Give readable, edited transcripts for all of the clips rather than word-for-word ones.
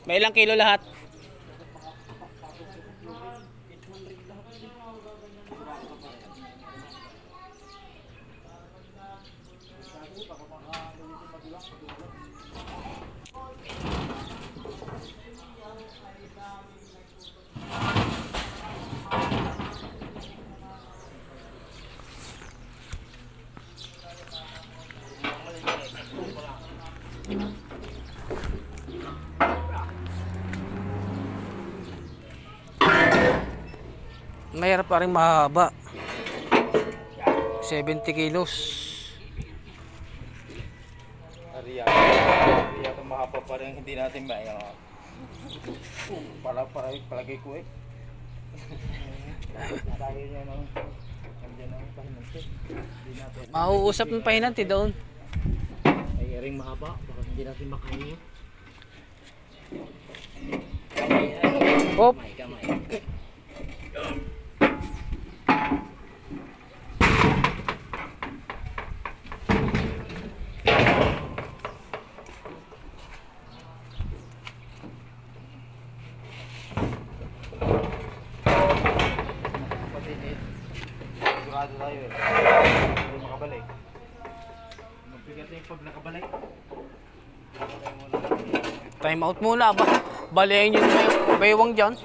May ilang kilo lahat? Mayroon pa rin mahaba. 70 kilos. Ariya ito mahaba pa rin, hindi natin maya. Palagay ko eh. Tayo niya ng pahinante. Mauusap ng pahinante doon. Ay ring mahaba, baka hindi natin makain. Hop. Kamay. Sigurado tayo eh. Hindi makabalik. Magbigat yung pag nakabalik. Time out muna ba? Balayin yun yung baywang dyan.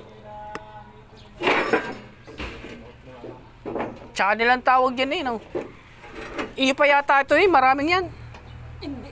Tsaka nilang tawag dyan eh. No? Iyo pa yata ito eh. Maraming yan. Hindi.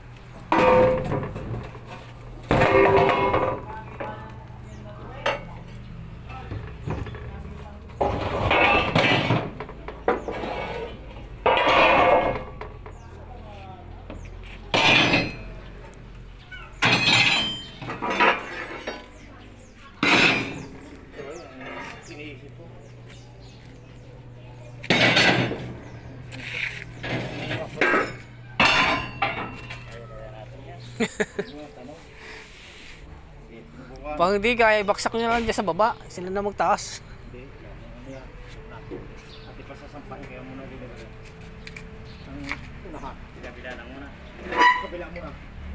Pag hindi kaya, ibaksak nyo lang dyan sa baba. Sila na magtaas. Hindi. At ipasasampahin kaya muna dito. Ang unahan. Kabila lang muna. Kabila muna.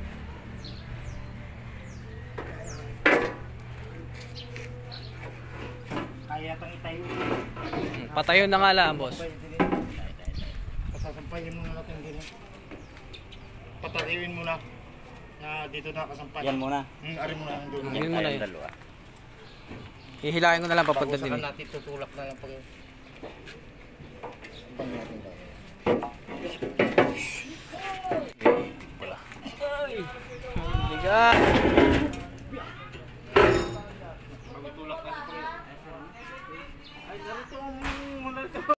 Kaya itang itayo. Patayon na nga lang, boss. Pasasampahin muna natin dito. Patayuin muna. Na dito na kasampay. Yan muna. Ari muna ang dulo. Yan muna yun. Dalawa. Hihilahin ko na lang papunta din. Bago natin tutulak na yung pag... Bigat.